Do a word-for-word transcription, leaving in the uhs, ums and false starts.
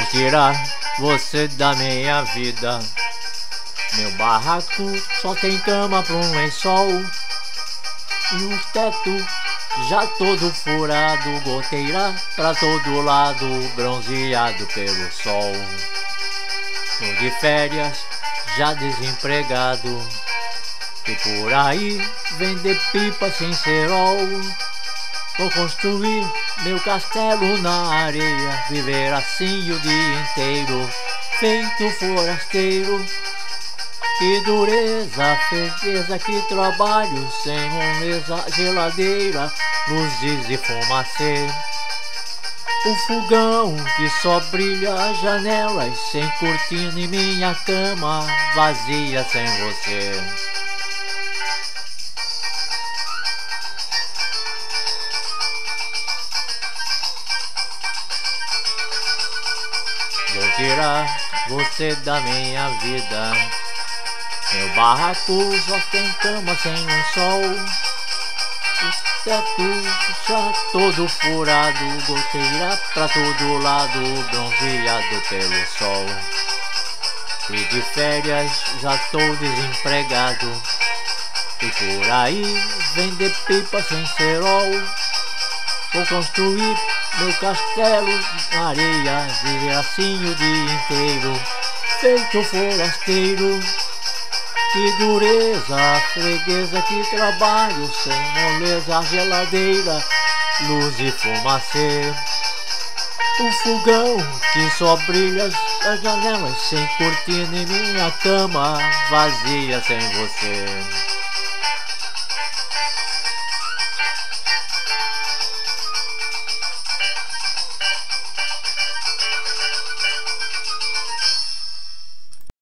tirar você da minha vida. Meu barraco só tem cama pra um lençol e o teto já todo furado, goteira pra todo lado, bronzeado pelo sol. Tô de férias, já desempregado, e por aí vender pipa sem cerol. Vou construir meu castelo na areia, viver assim o dia inteiro, feito forasteiro. Que dureza, firmeza, que trabalho, sem moleza, geladeira, luzes e fumacê. O fogão que só brilha as janelas, sem cortina e minha cama vazia sem você. Vou tirar você da minha vida. Meu barraco só tem cama sem lençol, o teto já todo furado, goteira pra todo lado, bronzeado pelo sol. Fui de férias, já tô desempregado, e por aí vender pipa sem cerol. Vou construir meu castelo na areia, viver assim o dia inteiro, feito forasteiro. Que dureza, freguesa, que trabalho, sem moleza, geladeira, luz e fumacê. O fogão que só brilha as janelas, sem cortina e minha cama vazia sem você.